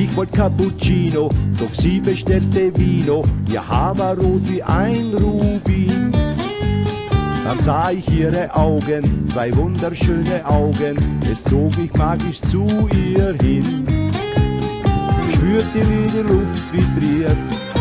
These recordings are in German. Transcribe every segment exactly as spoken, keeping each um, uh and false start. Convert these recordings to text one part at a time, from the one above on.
Ich wollt Cappuccino, doch sie bestellte Vino, ihr Haar war rot wie ein Rubin. Dann sah ich ihre Augen, zwei wunderschöne Augen, es zog mich magisch zu ihr hin. Ich spürte, wie die Luft vibriert,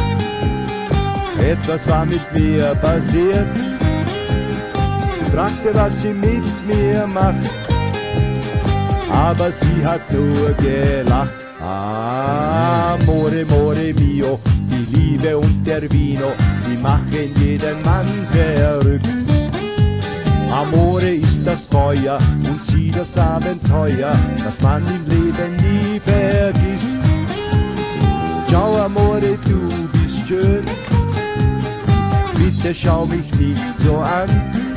etwas war mit mir passiert. Ich fragte, was sie mit mir macht, aber sie hat nur gelacht. Amore, amore mio, die Liebe und der Vino, die machen jeden Mann verrückt. Amore ist das Feuer und sie das Abenteuer, das man im Leben nie vergisst. Ciao Amore, du bist schön, bitte schau mich nicht so an,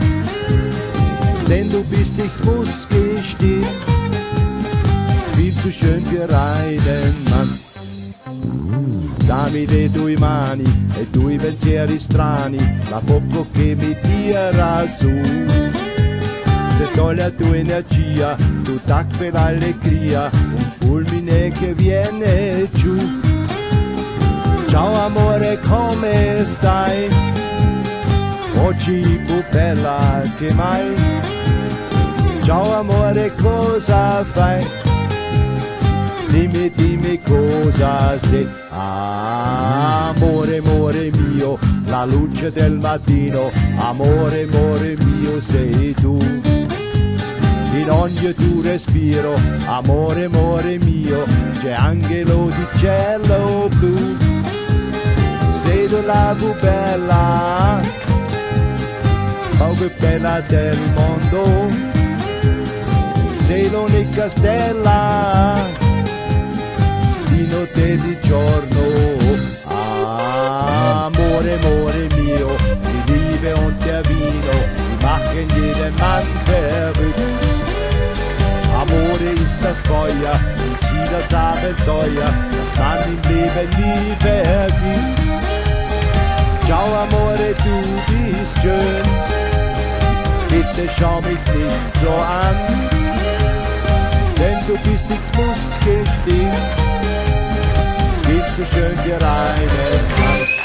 denn du bist, ich muss gestehen, viel zu schön für einen Mann. Dammi le tue mani e tui pensieri strani, la poco che mi tira su. Se togli la tua energia, tutta quell'allegria, un fulmine che viene giù. Ciao amore, come stai? Oggi più bella che mai. Ciao amore, cosa fai? Dimmi, dimmi cosa sei. Amore, amore mio, la luce del mattino, amore, amore mio sei tu. In ogni tuo respiro, amore, amore mio, c'è angelo di cielo blu. Sei tu la più bella, la più bella del mondo, sei l'unica stella, di notte e di giorno. Amore, amore mio, die Liebe und der Vino, die machen jeden Mann verrückt. Amore ist das Feuer und sie das Abenteuer, das man im Leben nie vergisst. Ciao Amore, du bist schön, bitte schau mich nicht so an, denn du bist, ich muss gestehen, viel zu schön für einen Mann.